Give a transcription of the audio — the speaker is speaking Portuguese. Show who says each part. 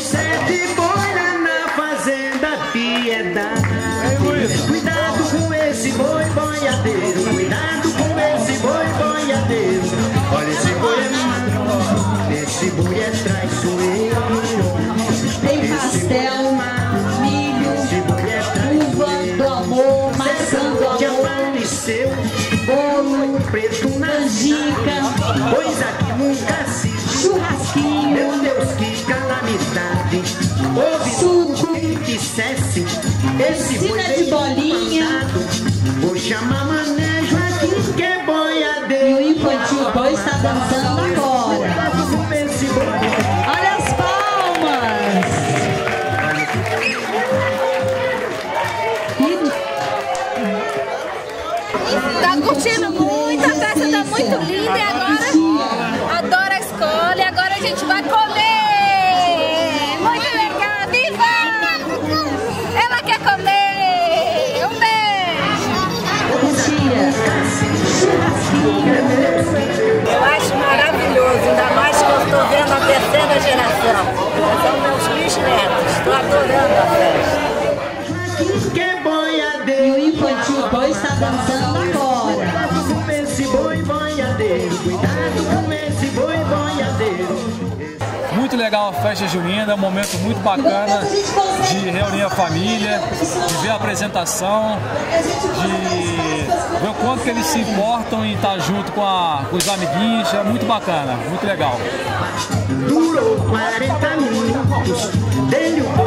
Speaker 1: sete boi lá na fazenda Piedade. Cuidado com esse boi boiadeiro, cuidado com esse boi boiadeiro. Olha, esse boi é mau, esse boi é traiçoeiro.
Speaker 2: Tem pastel, milho, uva do amor, maçã do amor, bolo,
Speaker 1: preto na
Speaker 2: canjica,
Speaker 1: coisa que nunca se viu.
Speaker 2: churrasquinho,
Speaker 1: Meu Deus, que calamidade. Houve
Speaker 2: suco,
Speaker 1: quem dissesse esse boi
Speaker 2: piscina de bolinha.
Speaker 1: vou chamar manejo aqui que é boiadeiro.
Speaker 2: E o infantil boi está dançando agora. Olha as palmas!
Speaker 3: Tá curtindo muito, a festa tá muito linda e agora adoro a escola e agora a gente vai comer! Muito legal! Viva! Ela quer comer! Um beijo!
Speaker 4: Eu acho maravilhoso, ainda mais que eu estou vendo a terceira geração. São meus bisnetos, estou adorando a festa.
Speaker 2: E o infantil boi está dançando agora.
Speaker 1: Cuidado com esse boi boiadeiro, cuidado com esse boi boiadeiro.
Speaker 5: Muito legal a festa junina, é um momento muito bacana de reunir a família, de ver a apresentação, de ver o quanto que eles se importam em estar junto com os amiguinhos, é muito bacana, muito legal.
Speaker 1: Durou 40 minutos, dele o